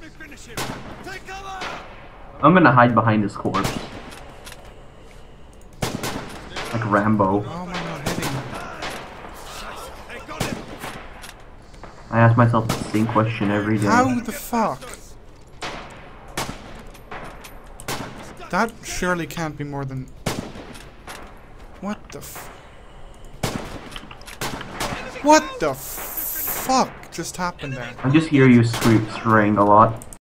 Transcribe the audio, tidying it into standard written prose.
I'm gonna hide behind his corpse. Like Rambo. Oh my god, hitting. I ask myself the same question every day. How the fuck? That surely can't be more than... What the f... What the fuck just happened there? I just hear you scream a lot.